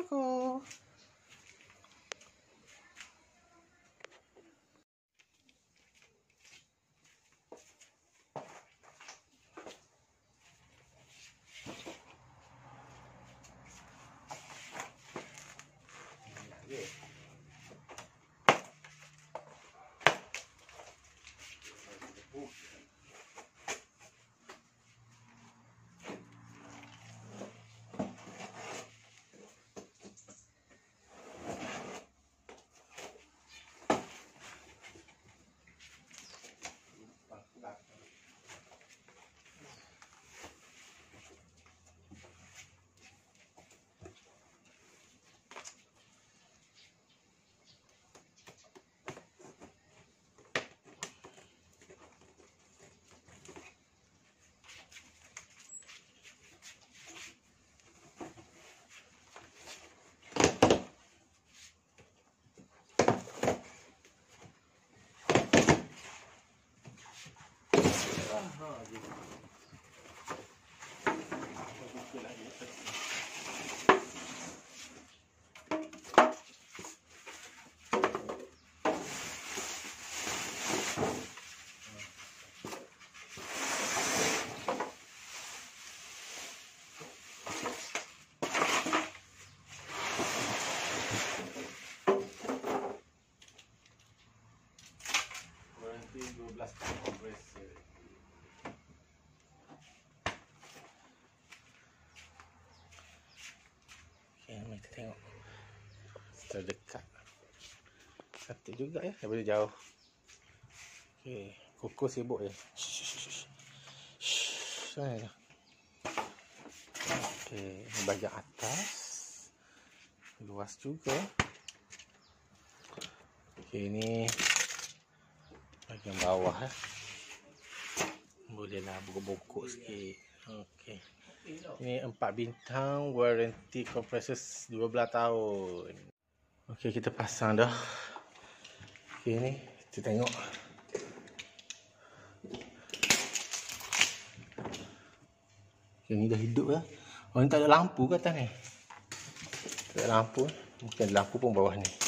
Assalamualaikum. Warranty 12 tahun kompresor. Okay, mari kita tengok terdekat. Cantik juga ya daripada jauh. Okay, Koko sibuk ya. Sana. Okay, bahagian atas luas juga. Okay, ini bahagian bawah ya. Bolehlah bokok-bokok sikit. Okay. Ini 4 bintang, warranty kompresor 12 tahun. Okay, kita pasang dah. Okay, ni kita tengok. Okay, ni dah hidup lah. Oh, ni tak ada lampu ke atas ni? Tak ada lampu. Mungkin ada lampu pun bawah ni.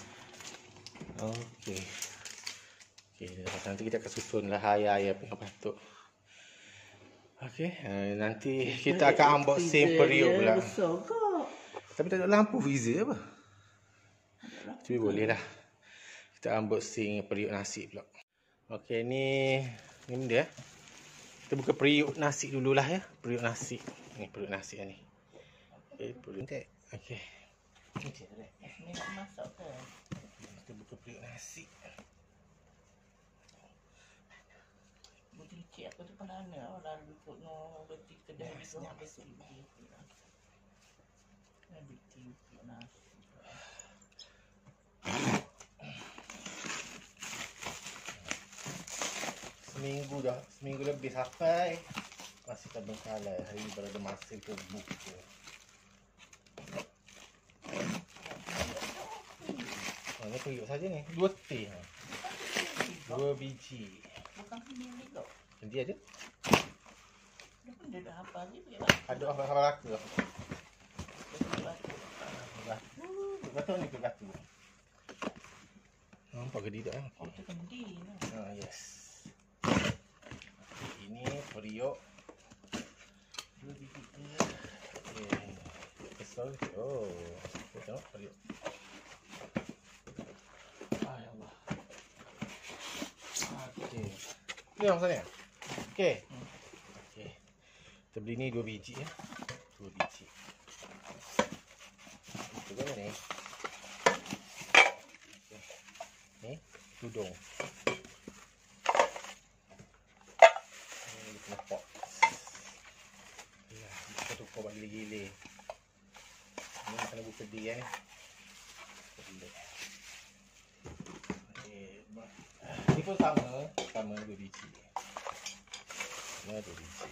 Okay. Okay, nanti kita akan susun lah air yang patut. Okay, nanti kita akan unboxing periuk pula. Tapi tak ada lampu freezer apa? Tapi boleh lah. Kita unboxing periuk nasi pula. Okay, ni dia. Kita buka periuk nasi dululah ya. Periuk nasi. Ni periuk nasi ni. Okay, periuk ni. Okay. Ni nak masak ke? Kita buka periuk nasi. Cik aku tu mana lalu ikut no beti kedai di bawah beti nasi. Seminggu lebih sampai masih terbengkalai. Hari ni baru ada masa untuk buka. Oh, ni periuk saja ni. 2 tin. 2 biji. Bukan sendiri kau. Nanti ada? Dia dah apa ni? Ada apa laka? Betul ni ke batu. Nampak ke tidak? Oh, tu kendi lah. Yes. Ini periuk. Okay. Kesal. Oh, kita tengok periuk. Ya Allah. Okay. Ni yang sana. Okay. Okay. Kita beli ni 2 biji ya. 2 biji. Itu kan ni. Okay. Ni tudung. Ini kena pot. Ya, kita tukar bagi gile-gile. Ini kena buka dia ni. Ini pun sama 2 biji. Ini 2 biji.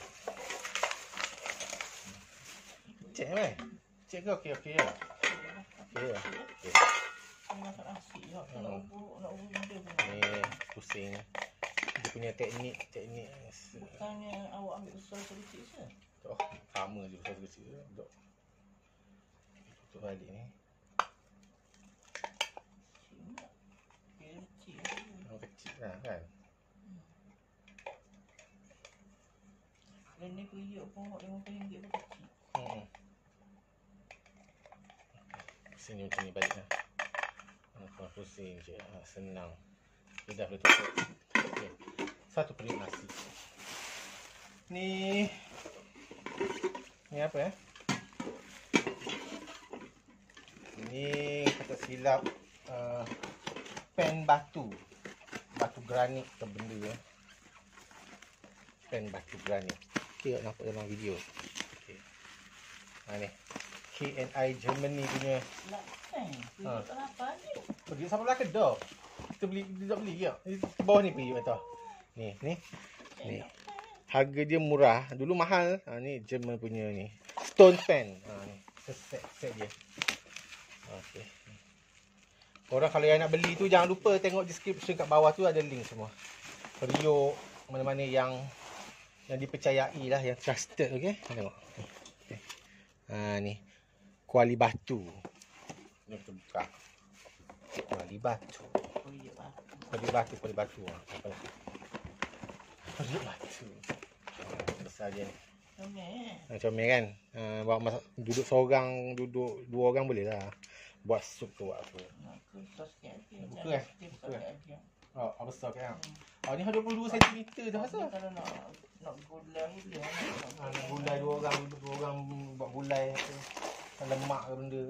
Cek mai. Cek ke okey ya? Okey ya. Okey. Masak nasi je. Nak ubur dia pun. Ni pusing. Dia punya teknik. Bukannya awak ambil besar kecil je. Oh, sama je besar kecil. Dok. Tutup balik ni. Oh, kecil lah kan. Dan ni periuk pun RM50 pun kecil. Sini macam ni balik lah. Pusing je. Senang. Okay, dah boleh tutup. Okay. Satu periuk nasi. Ni apa Ni kata silap pen batu. Batu granit ke benda Pen batu granit. Okay, nampak dalam video. Okay. Ni K&I Germany punya. Periuk kenapa ni? Pergi sampai belakang dah. Kita beli, dia tak beli ya. Di bawah ni periuk kata. Ni. Harga dia murah. Dulu mahal. Ni German punya ni. Stone pen. Ni. Set dia. Okey. Orang kalau yang nak beli tu jangan lupa tengok description kat bawah tu ada link semua. Periuk mana-mana yang dipercayai lah, yang trusted. Okey. Tengok. Okay. Ni. Kuali batu. Ni kita buka. Kuali batu. Kuali batu. Apalah. Kuali batu. Besar dia ni. Comel kan. Bawa masak, duduk seorang, duduk dua orang boleh lah. Buat sup tu buat apa. Buka kan? Oh, besar kan? Oh, ni 22 cm tu rasa. Kalau nak gulai Nak gulai dua orang buat gulai tu. Lemak ke benda.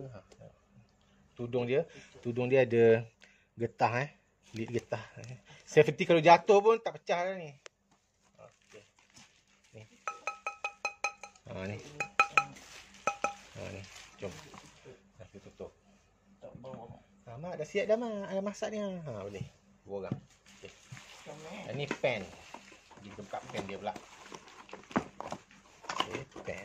Tudung dia ada getah lid getah. Safety kalau jatuh pun tak pecah dah ni. Okey. Ni. Ni. Ni. Jom. Kita tutup. tak bawa. Mak dah siap dah mak. Ada masak ni. Boleh. Dua orang. Okey. Ni pen. Kita buka pen dia pula. Okey, pen.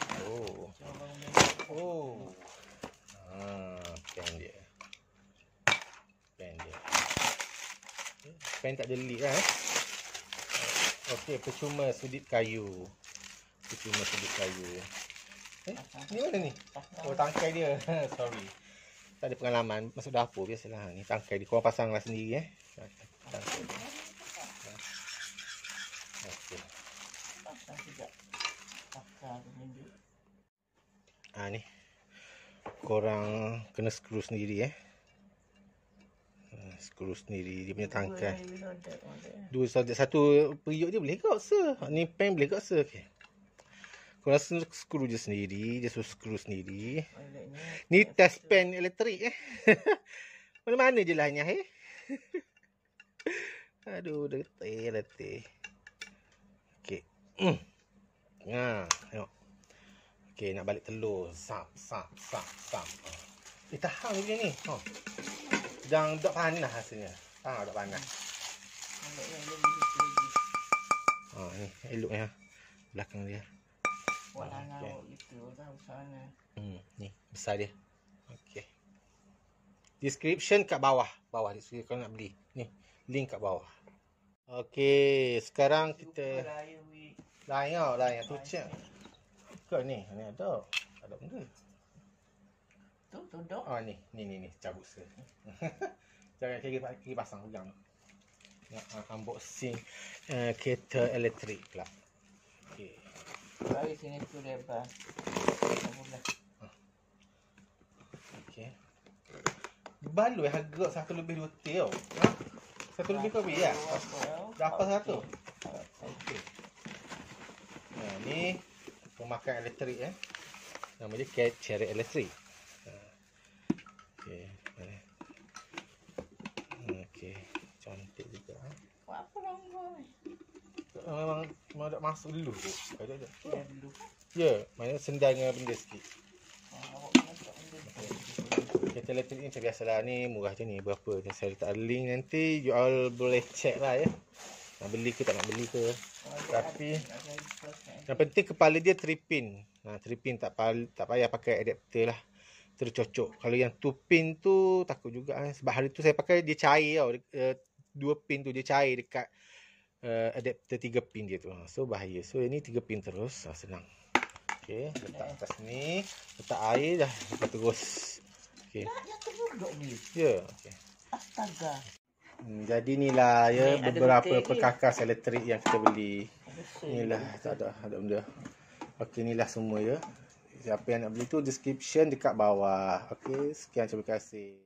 Pen dia. Pen tak ada lid lah Okey, percuma sudut kayu. Ni mana ni? Oh, tangkai dia. Sorry. Tak ada pengalaman masuk dapur biasalah. Ni tangkai dia. Korang pasanglah sendiri Tangkai. Okey. Ni. Korang kena skru sendiri skru sendiri dia punya tangkai. Dua solder, satu periuk dia boleh kot se. Ni pen boleh kot se. Okey. Korang skru je sendiri, dia suruh skru sendiri. Ni test pen elektrik Mana-mana je lah hanya Aduh, dah letih. Okey. Tengok. Okey, nak balik telur. Sap. Tahan dia ni. Jangan dok panas hasilnya. Dok panas. Ni eloknya belakang dia. Warna itu dah sana. Ni besar dia. Okey. Description kat bawah. Description kalau nak beli. Ni link kat bawah. Okey, sekarang kita lain tu cek. Kau ni ada benda. Tudung. Ni cabut se. Jangan kira pasang pegang. Nak unboxing kereta elektrik pula. Okey. Bagi sini tu lebar. Okey. Baloi harga 1 lebih 2 tau. 1 lebih kau beli ya? Dapat 1. Okey. Ni pemakan elektrik Nama dia carrot elektrik. Okey. Cantik juga. Apa rongga ni? Memang mau nak masuk dulu kot. Ada. Dulu. Ya, mana sendai dengan benda sikit. Awak kena tak benda. Kereta elektrik ni macam biasalah ni, murah je ni. Berapa? Saya letak link nanti. You all boleh check lah nak beli ke tak nak beli ke. Tapi yang penting kepala dia 3 pin. 3 pin tak payah pakai adapter lah. Tercocok. Kalau yang 2 pin tu takut juga sebab hari tu saya pakai dia cair tau. 2 pin tu dia cair dekat adapter 3 pin dia tu. So bahaya. So ini 3 pin terus. Senang. Okey, letak atas ni. Letak air dah. Lepas terus. Okey. Tak, yang terduduk ni. Ya, okey. Astaga. Jadi inilah ya Ni ada beberapa betul perkakas elektrik yang kita beli. Ada sel. Inilah tak ada benda. Okey, inilah semua ya. Siapa yang nak beli tu description dekat bawah. Okey, sekian, terima kasih.